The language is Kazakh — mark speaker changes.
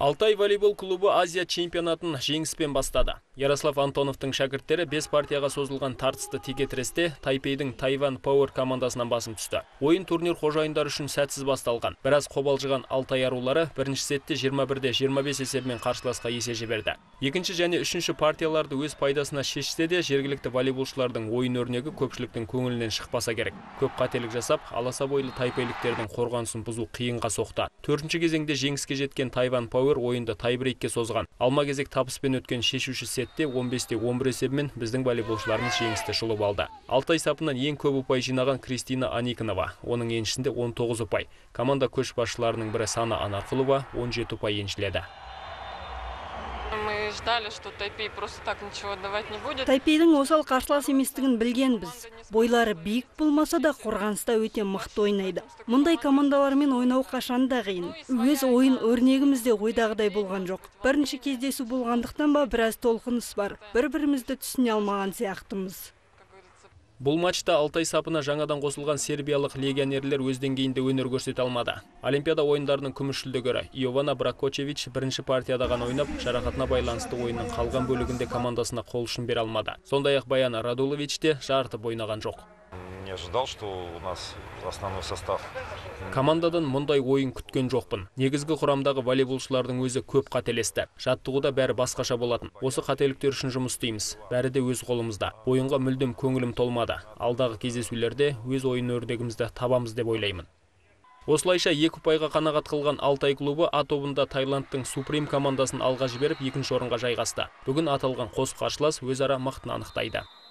Speaker 1: Алтай волейбол клубы Азия чемпионатын жеңіспен бастады. Ярослав Антоновтың шәкірттері 5 партияға созылған тартысты текетіресте Тайпейдің Тайван Power командасынан басым түсті. Ойын турнир қожайындар үшін сәтсіз басталған. Біраз қобалжыған Алтай арулары бірінші сетте 21-25 есебімен қарсыласқа есе жіберді. Екінші және үшінші партияларды өз пайдасына шешсе де, жергілікті волейболшылардың ойын өрнегі көпшіліктің көңілінен шықпаса керек. Көп қателік жасап, аласа бойлы тайпейліктердің қорғанысын бұзу қиынға соқты. Төртінші кезеңде жеңіске жеткен Тайван Power ойынды тайбрейкке созған. Алма кезек табыспен өткен шешуші сетте 15-11 есебімен біздің волейболшыларымыз жеңісті жұлып алды. Алтай сапынан ең көп ұпай жинаған Кристина Аникинова, оның еншісінде 19 ұпай. Команда көшбасшыларының бірі Сана Анарқұлова 17 ұпай еншіледі.
Speaker 2: Мы ждали, что Тайпей просто так ничего отдавать не будет.
Speaker 3: Тайпейдің осал қарсылас еместігін білгенбіз. Бойлары биік болмаса да қорғаныста өте мықты ойнайды. Мұндай командалармен ойнау қашанда қиын. Өз ойын өрнегімізде ойдағыдай болған жоқ. Бірінші кездесу болғандықтан ба біраз толқыныс бар. Бір-бірімізді түсіне алмаған сияқтымыз.
Speaker 1: Бұл матчта Алтай сапына жаңадан қосылған сербиялық легионерлер өз деңгейінде өнер көрсете алмады. Олимпиада ойындарының күміс жүлдегері Йована Бракочевич бірінші партияда ғана ойнап, жарақатына байланысты ойынның қалған бөлігінде командасына қол ұшын бере алмады. Сондай-ақ Баян Радулович те жартып ойнаған жоқ.
Speaker 4: Не ожидал, что у нас основной состав.
Speaker 1: Командадан мұндай ойын күткен жоқпын. Негізгі құрамдағы волейболшылардың өзі көп қателесті. Жаттығуда бәрі басқаша болатын. Осы қателіктер үшін жұмыс істейміз. Бәрі де өз қолымызда. Ойынға мүлдем көңілім толмады. Алдағы кездесулерде өз ойын өрнегімізді табамыз деп ойлаймын. Осылайша 2 ұпайға қанағат қылған Алтай клубы А тобында Таиландтың Supreme командасын алға жіберіп, екінші орынға жайғасты. Бүгін аталған қос қарсылас өзара мықтыны анықтайды.